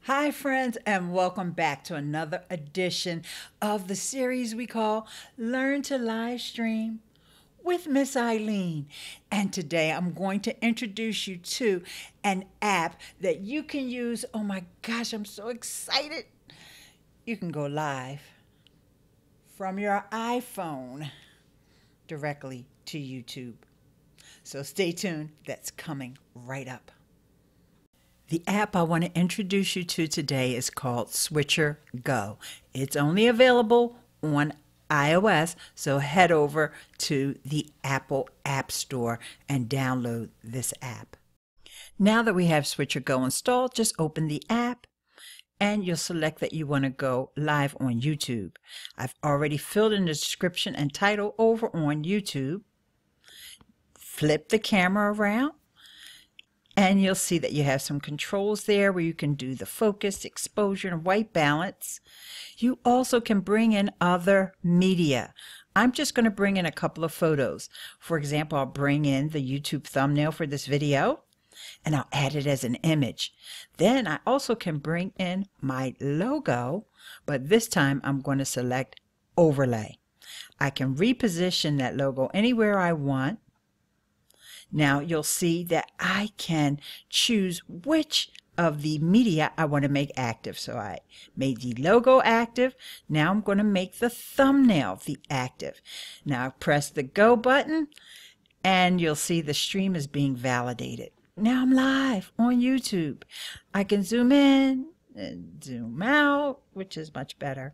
Hi, friends, and welcome back to another edition of the series we call Learn to Live Stream with Miss Ileane. And today I'm going to introduce you to an app that you can use. Oh my gosh, I'm so excited. You can go live from your iPhone directly to YouTube. So stay tuned, that's coming right up. The app I want to introduce you to today is called Switcher Go. It's only available on iOS, so head over to the Apple App Store and download this app. Now that we have Switcher Go installed, just open the app and you'll select that you want to go live on YouTube. I've already filled in the description and title over on YouTube. Flip the camera around. And you'll see that you have some controls there where you can do the focus, exposure, and white balance. You also can bring in other media. I'm just going to bring in a couple of photos. For example, I'll bring in the YouTube thumbnail for this video, and I'll add it as an image. Then I also can bring in my logo, but this time I'm going to select overlay. I can reposition that logo anywhere I want. Now you'll see that I can choose which of the media I want to make active. So I made the logo active. Now I'm going to make the thumbnail the active. Now press the go button and you'll see the stream is being validated. Now I'm live on YouTube. I can zoom in and zoom out, which is much better.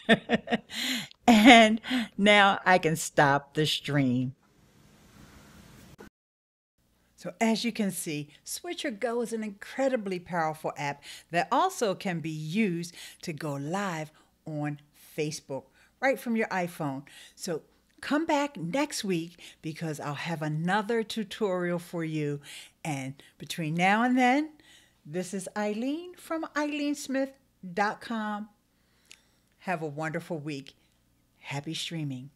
And now I can stop the stream. So as you can see, Switcher Go is an incredibly powerful app that also can be used to go live on Facebook right from your iPhone. So come back next week because I'll have another tutorial for you. And between now and then, this is Ileane from IleaneSmith.com. Have a wonderful week. Happy streaming.